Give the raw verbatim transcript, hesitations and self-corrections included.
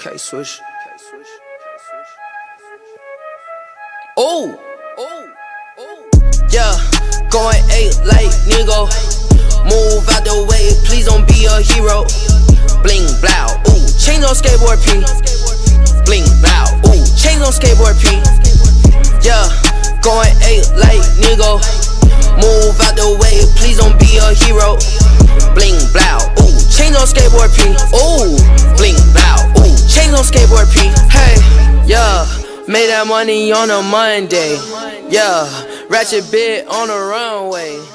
K switch. Oh, oh, oh. Yeah, going eight like nigga. Move out the way, please don't be a hero. Bling blow, ooh, chains on skateboard P. Bling blow, ooh, chains on skateboard P. Yeah, going eight like nigga. Move out the way, please don't be a hero. Bling blow, ooh, chains on skateboard P. Ooh, bling blow, ooh, chains on skateboard P. Hey, yeah, made that money on a Monday. Yeah, ratchet bit on a runway.